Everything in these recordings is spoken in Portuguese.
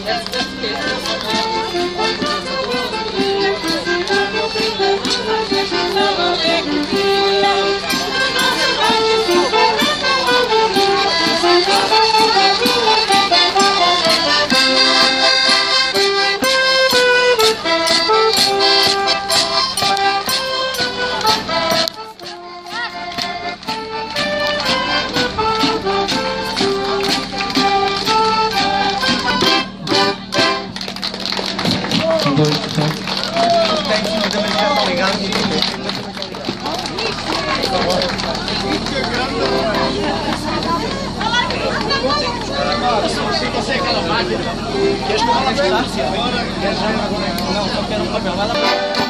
Você é aquela máquina que as palavras estão não, só quero um papel, vai lá para...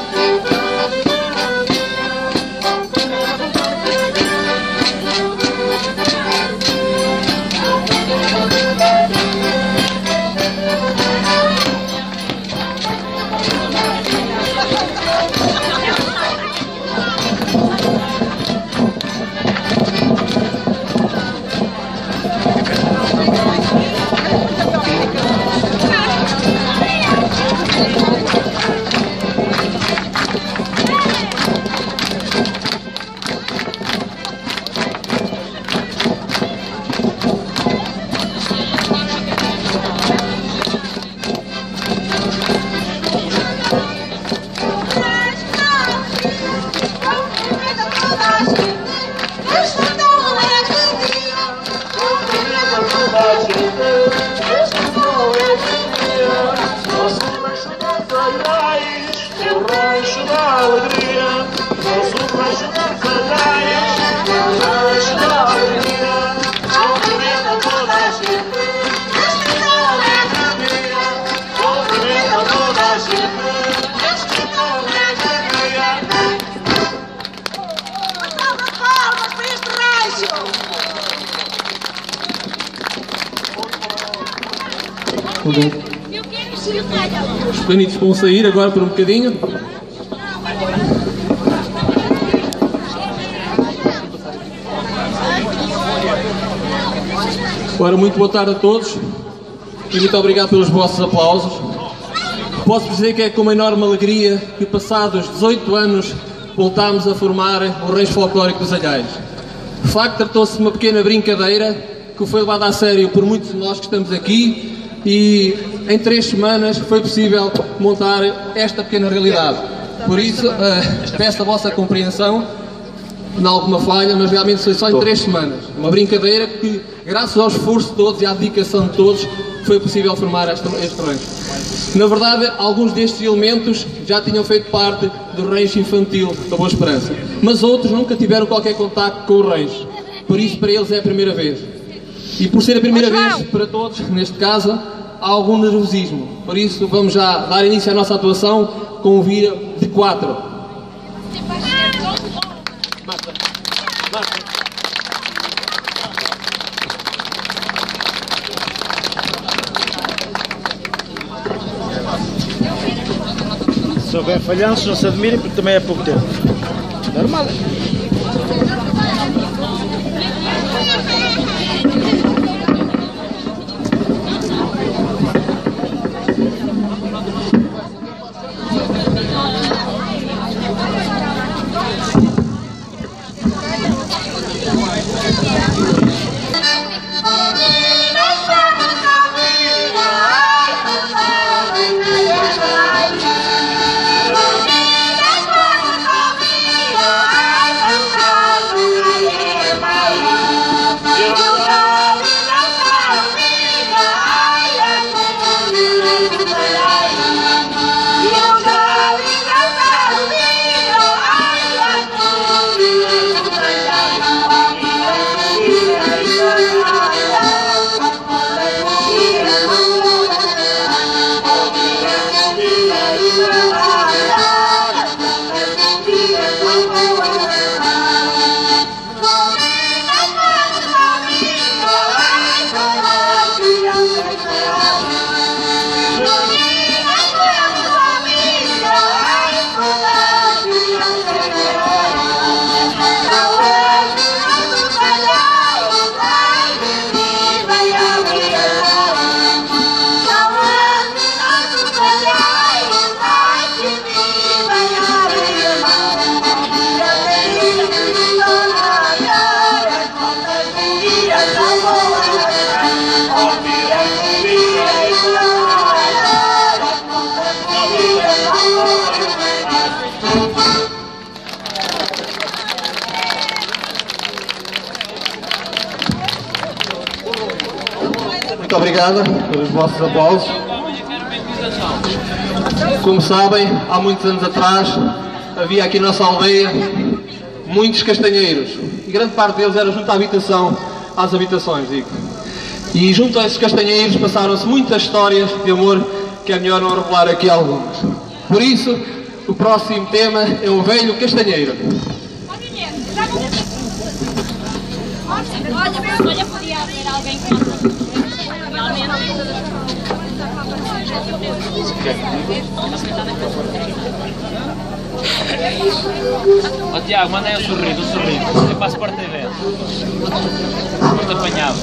Os pequenitos vão sair agora por um bocadinho. Ora, muito boa tarde a todos e muito obrigado pelos vossos aplausos. Posso dizer que é com uma enorme alegria que, passados 18 anos, voltámos a formar o Rancho Folclórico dos Alhais. De facto, tratou-se de uma pequena brincadeira que foi levada a sério por muitos de nós que estamos aqui e em 3 semanas foi possível montar esta pequena realidade. Por isso, peço a vossa compreensão em alguma falha, mas realmente foi só em 3 semanas. Uma brincadeira que, graças ao esforço de todos e à dedicação de todos, foi possível formar este rancho. Na verdade, alguns destes elementos já tinham feito parte do rancho infantil da Boa Esperança, mas outros nunca tiveram qualquer contacto com o rancho. Por isso, para eles é a primeira vez. E por ser a primeira vez para todos, neste caso, há algum nervosismo. Por isso, vamos já dar início à nossa atuação com o Vira de 4. Se houver falhanços, não se admirem, porque também é pouco tempo. Normal. Ai, obrigada pelos vossos aplausos. Como sabem, há muitos anos atrás havia aqui na nossa aldeia muitos castanheiros e grande parte deles era junto às habitações, digo. E junto a esses castanheiros passaram-se muitas histórias de amor que é melhor não revelar aqui algumas. Por isso, o próximo tema é o velho castanheiro. Olha, podia haver alguém que realmente... Ó Tiago, manda aí o sorriso. Eu passo por TV. Muito apanhado.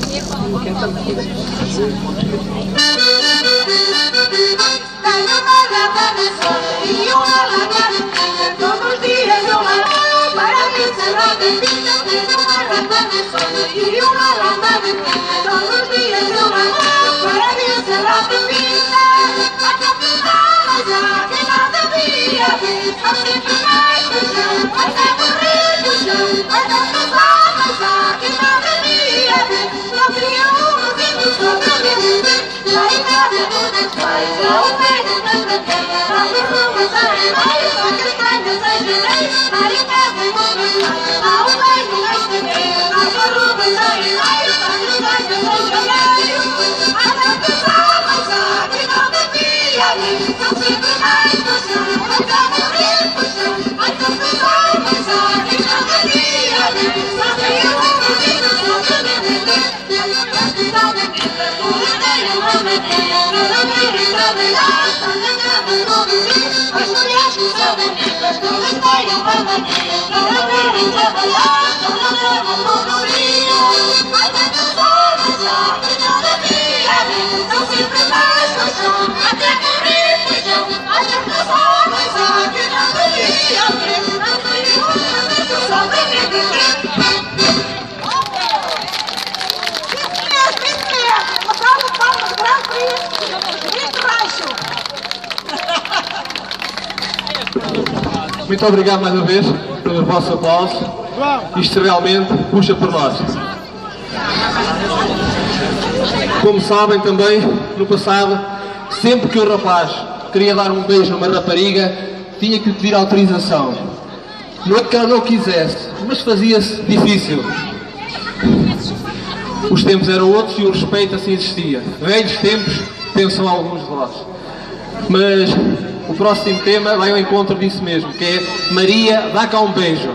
Tenho uma lata de sol e uma lata de pinta. Todos os dias eu lavo para me encerrar de pinta. Tenho uma lata de sol e uma lata de pinta. Todos os dias eu lavo para me encerrar de pinta. Até mas há quem nada devia ver. Só sempre mais feijão, até morrer do chão. Até casar, mas há quem nada devia ver. Não queria uma vida só para me viver. Lá em casa todos pais, lá o velho da canteira. Lá por ruas areais, só castanhas em janeiro. Lá em casa todos pais, lá o velho da canteira. Lá por ruas areais, só castanhas em janeiro. Até casar, mas há quem nada devia ver. São sempre mais paixão, até morrer paixão. Até casar, mas há quem nada devia ver. Só queria uma vida só para me viver. Todos têm uma maneira, toda vida trabalhar, está na cama todo dia. As mulheres que são bonitas, todas têm uma maneira, toda vida trabalhar, está na cama todo dia. Até casar, mas há quem nada devia ver. São sempre mais paixão, até morrer paixão. Até casar, mas há quem nada devia ver. Não tenho uma vida só para me viver. Muito obrigado mais uma vez pelos vossos aplausos. Isto realmente puxa por nós. Como sabem também, no passado, sempre que o rapaz queria dar um beijo a uma rapariga, tinha que pedir autorização. Não é que ela não quisesse, mas fazia-se difícil. Os tempos eram outros e o respeito assim existia. Velhos tempos, pensam alguns de vós. Mas o próximo tema vai ao encontro disso mesmo, que é Maria, dá cá um beijo.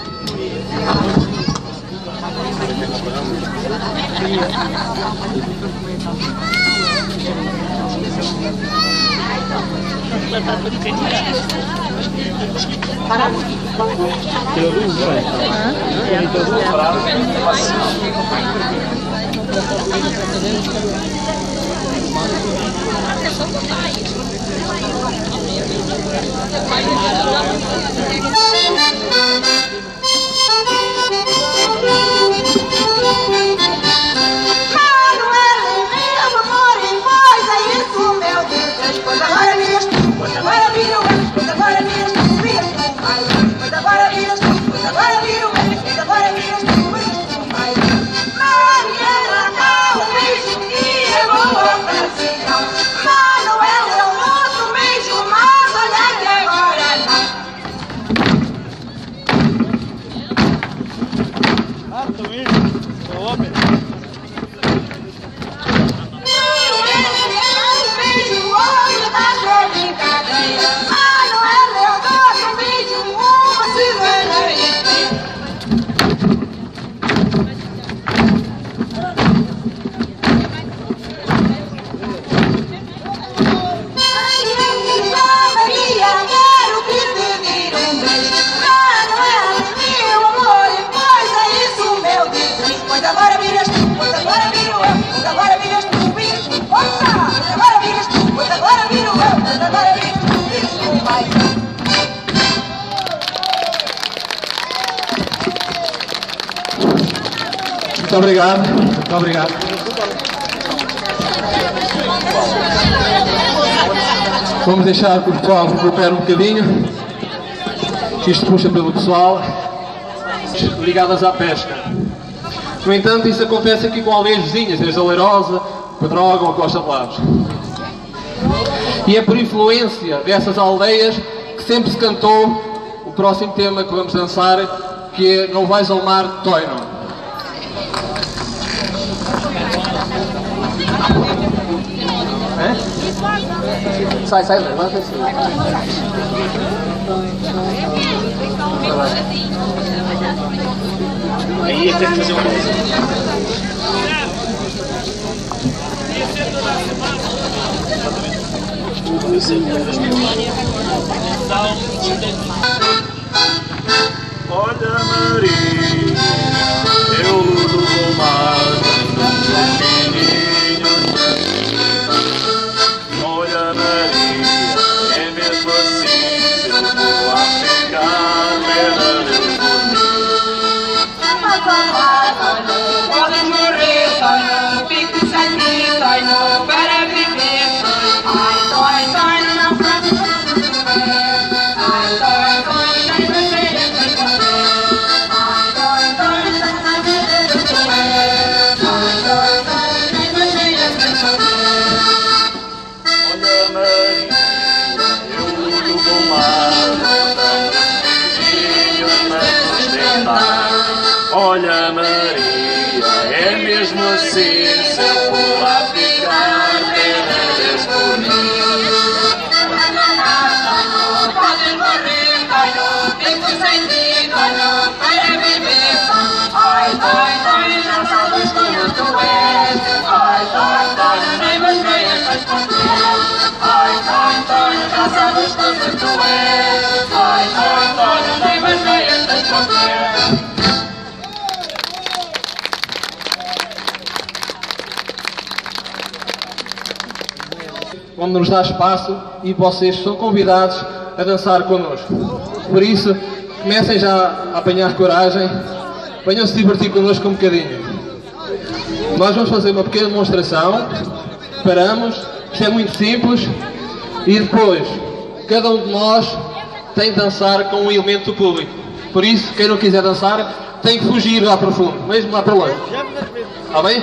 Muito obrigado, muito obrigado. Vamos deixar que o pessoal recupere um bocadinho. Isto puxa pelo pessoal ligadas à pesca. No entanto, isso acontece aqui com aldeias vizinhas, desde a Leirosa, Pedrógão ou Costa de Laves. E é por influência dessas aldeias que sempre se cantou o próximo tema que vamos dançar, que é Não Vais ao Mar, Toino. Sai, levanta assim. Aí ia ter que fazer uma coisa. Olha, Maria, eu luto com mar, olha, Maria, é mesmo assim, se eu vou a ficar, pena Deus por mim. Podes morrer, Toino, fique sem mim, Toino, para viver. Ai, Toino, não podes morrer. Ai, Toino, nem me deixes morrer. Ai, Toino, não me deixes morrer. Ai, Toino, nem me deixes morrer. Olha, Maria, eu luto com mar, para sustentar. Olha, Maria, é mesmo assim, se eu for lá ficar, pena Deus por mim. Podes morrer, Toino, fico sem ti, Toino, para viver. Ai, Toino, já sabes como tu és. Ai, Toino, nem me venhas responder. Ai, Toino, já sabes como tu és. Ai, Toino, nem me venhas responder. Vamos nos dar espaço e vocês são convidados a dançar connosco. Por isso, comecem já a apanhar coragem, venham se divertir connosco um bocadinho. Nós vamos fazer uma pequena demonstração, paramos, isto é muito simples, e depois, cada um de nós tem de dançar com um elemento do público. Por isso, quem não quiser dançar, tem que fugir lá para o fundo, mesmo lá para longe. Está bem?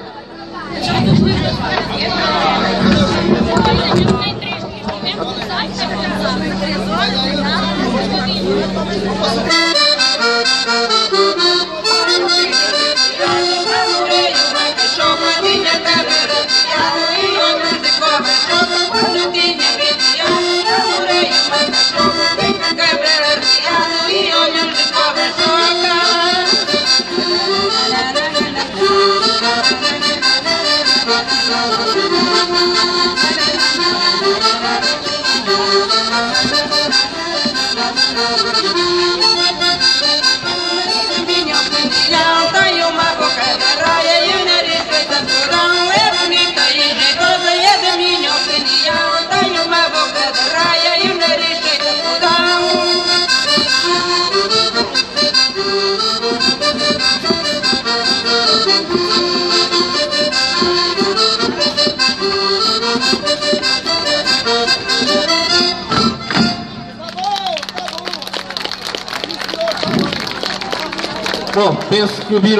Bom, penso que viram.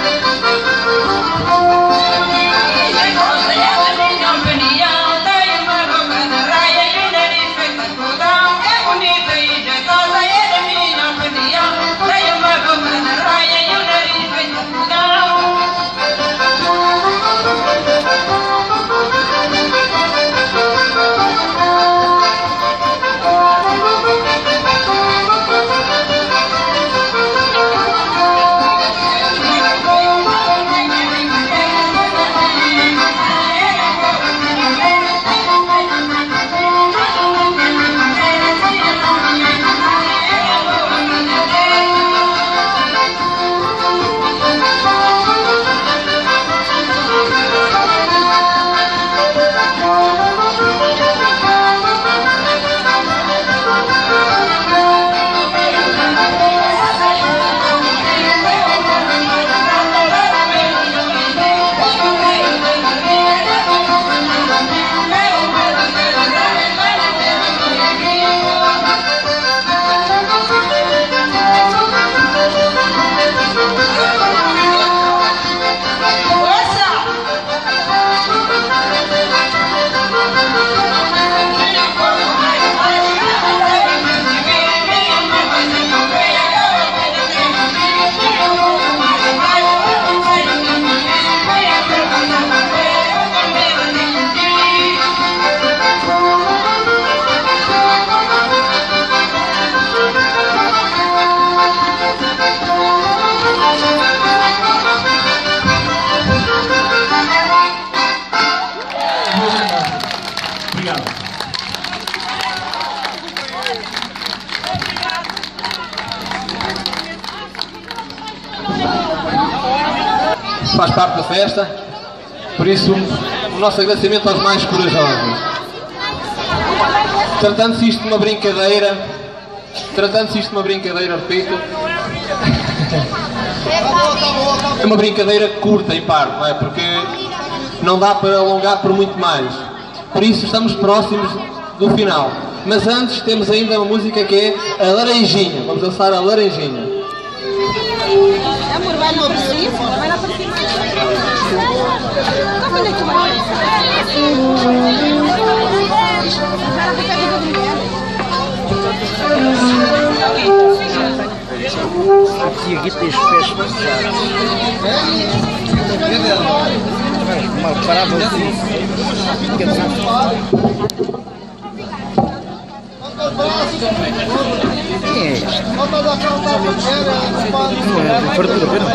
Opinião, tem uma faz parte da festa, por isso o nosso agradecimento aos mais corajosos. Tratando-se isto de uma brincadeira, repito, é uma brincadeira curta em parte, não é? Porque não dá para alongar por muito mais. Por isso estamos próximos do final. Mas antes temos ainda uma música que é a Laranjinha. Vamos dançar a Laranjinha. Amor, vai lá para cima, vai lá para cima. Quando é que tu vai Aqui tens pés passados. Mal parava assim. Quem é este? Fartura, pera.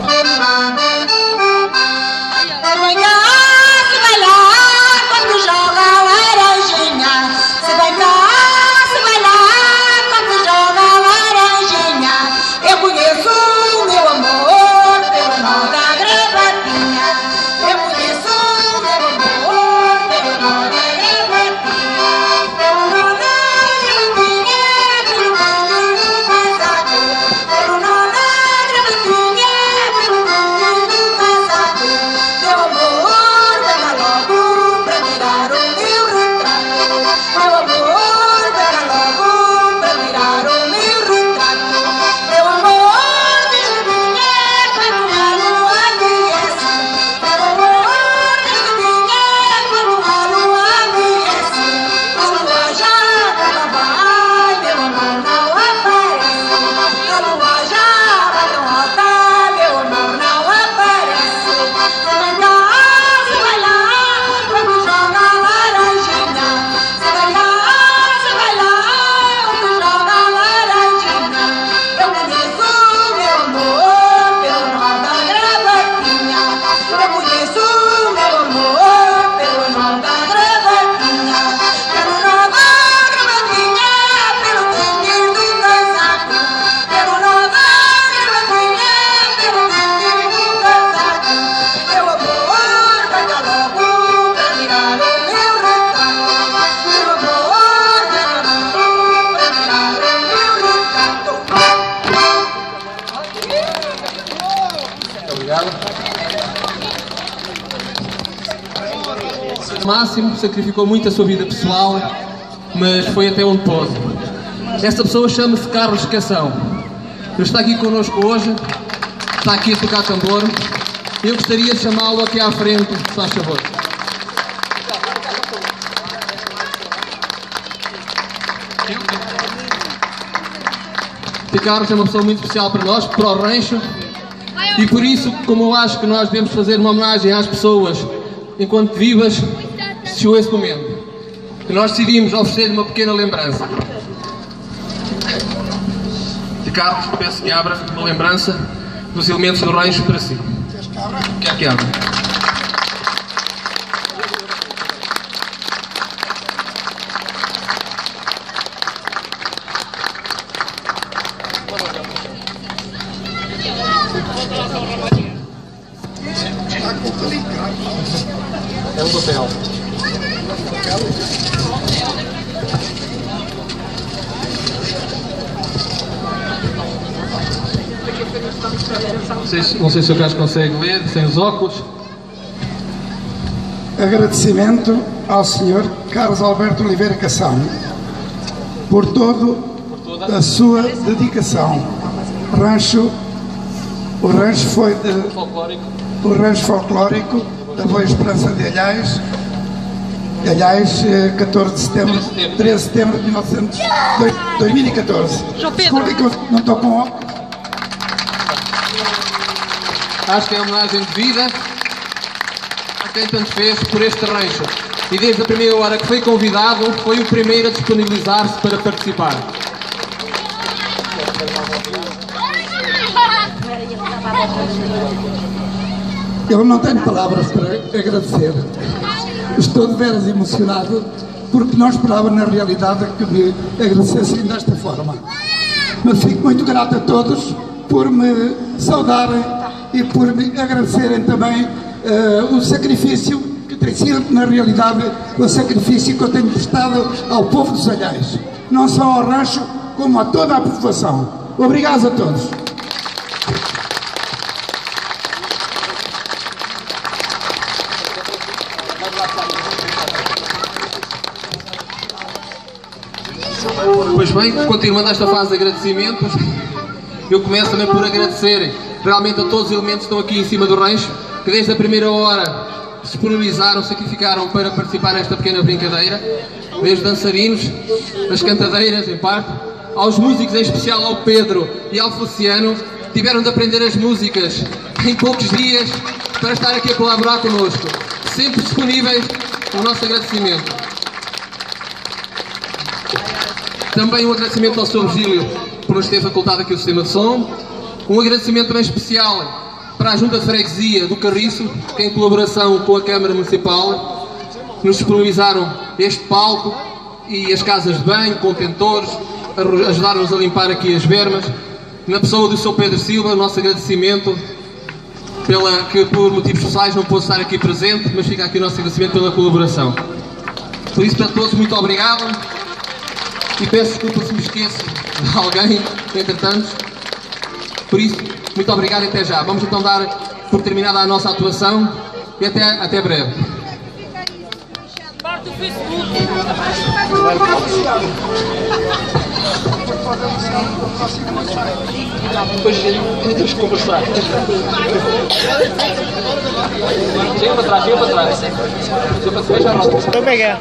Máximo sacrificou muito a sua vida pessoal, mas foi até onde pôde. Esta pessoa chama-se Carlos Cação. Ele está aqui connosco hoje, está aqui a tocar tambor. Eu gostaria de chamá-lo aqui à frente, se faz favor. O Carlos é uma pessoa muito especial para nós, para o rancho, e por isso, como eu acho que nós devemos fazer uma homenagem às pessoas enquanto vivas, chegou esse momento que nós decidimos oferecer-lhe uma pequena lembrança. E Carlos, peço que abra uma lembrança dos elementos do rancho para si. Quer que abra? É um papel. Não sei se o Carlos consegue ler, sem os óculos. Agradecimento ao Sr. Carlos Alberto Oliveira Cação por toda a sua dedicação. O rancho foi o rancho folclórico da Boa Esperança de Alhais, 14 de setembro, 13 de setembro de 2014. Desculpe que eu não estou com óculos. Acho que é uma homenagem de vida a quem tanto fez por este rancho. E desde a primeira hora que foi convidado, foi o primeiro a disponibilizar-se para participar. Eu não tenho palavras para agradecer. Estou de veras emocionado porque não esperava na realidade que me agradecessem desta forma. Mas fico muito grato a todos por me saudarem e por me agradecerem também o sacrifício que tem sido, na realidade, o sacrifício que eu tenho prestado ao povo dos Alhais, não só ao rancho, como a toda a população. Obrigado a todos. Pois bem, continuando esta fase de agradecimentos, eu começo também por agradecer realmente a todos os elementos que estão aqui em cima do rancho, que desde a primeira hora se disponibilizaram, sacrificaram para participar nesta pequena brincadeira, desde dançarinos, as cantadeiras em parte, aos músicos, em especial ao Pedro e ao Feliciano, tiveram de aprender as músicas em poucos dias para estar aqui a colaborar connosco, sempre disponíveis. O nosso agradecimento. Também um agradecimento ao Sr. Virgílio por nos ter facultado aqui o sistema de som. Um agradecimento também especial para a Junta de Freguesia do Carriço, que em colaboração com a Câmara Municipal nos disponibilizaram este palco e as casas de banho, contentores, ajudaram-nos a limpar aqui as bermas. Na pessoa do Sr. Pedro Silva, o nosso agradecimento, que por motivos pessoais não pôde estar aqui presente, mas fica aqui o nosso agradecimento pela colaboração. Por isso, para todos, muito obrigado. E peço desculpa se me esqueço de alguém, entretanto. Por isso, muito obrigado e até já. Vamos então dar por terminada a nossa atuação e até breve. Parte do Facebook. Depois temos que conversar. Chega para trás, chega para trás. Chega para trás, já não. Estou pegando.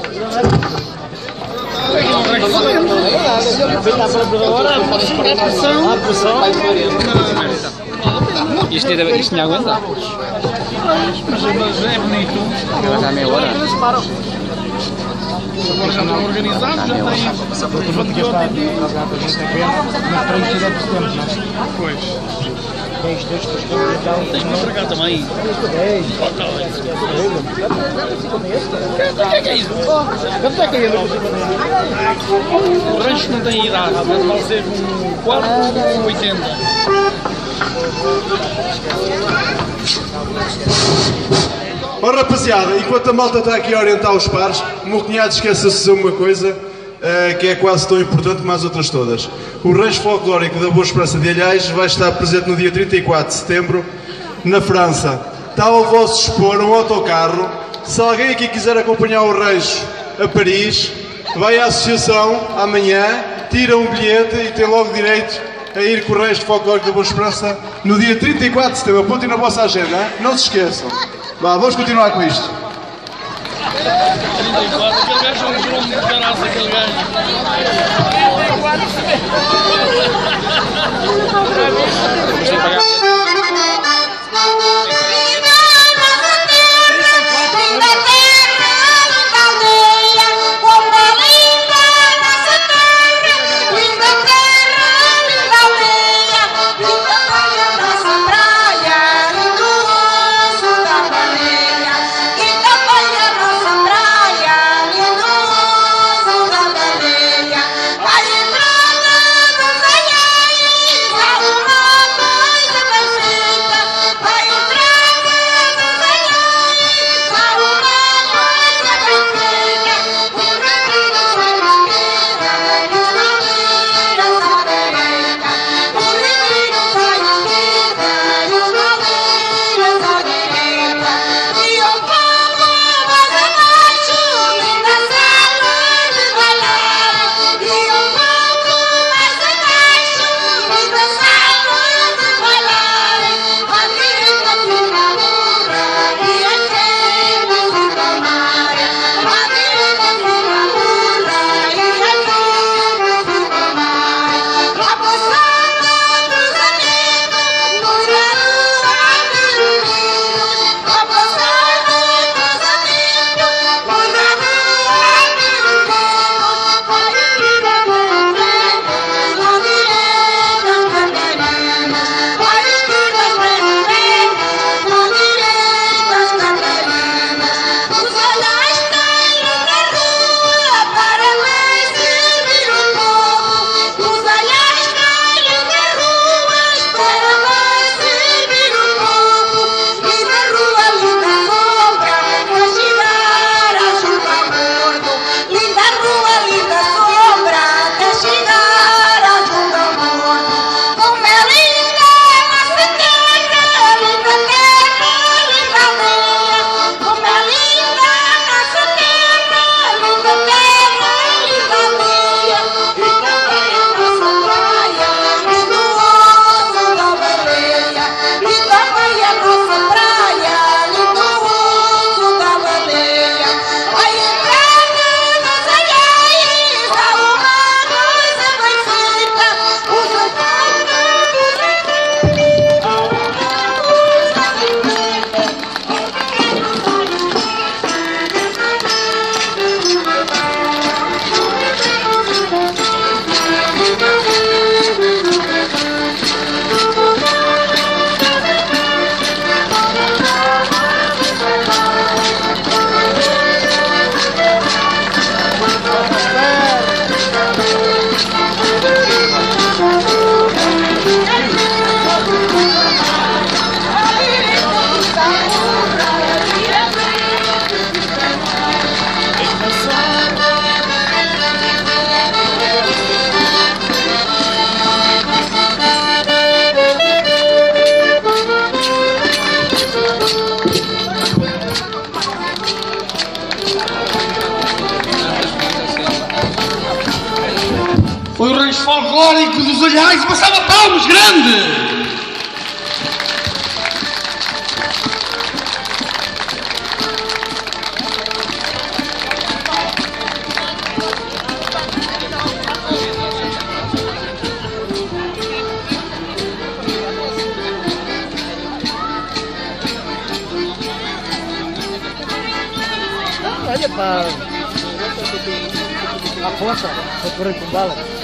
Isto me aguenta? Mas é bonito. Já é meia hora. Agora já estão organizados, já tem. Pois. Tem que entregar também. O que é isso? O rancho não tem idade, vai ser um quarto ou 80. Ora, rapaziada, enquanto a malta está aqui a orientar os pares, o meu cunhado esquece-se de uma coisa que é quase tão importante como as outras todas. O rancho folclórico da Boa Esperança de Alhais vai estar presente no dia 34 de setembro, na França. Está ao vosso dispor um autocarro. Se alguém aqui quiser acompanhar o rancho a Paris, vai à associação amanhã, tira um bilhete e tem logo direito a ir com o rancho folclórico da Boa Esperança no dia 34 de setembro. Apontem na vossa agenda, hein? Não se esqueçam. Vá, vamos continuar com isto. 34, aquele gajo é um jogo de caraça, aquele gajo. Vai entrando nos olhos, arrumando folclórico dos Olhais passava palmos grande! Olha para a força, para correr com bala.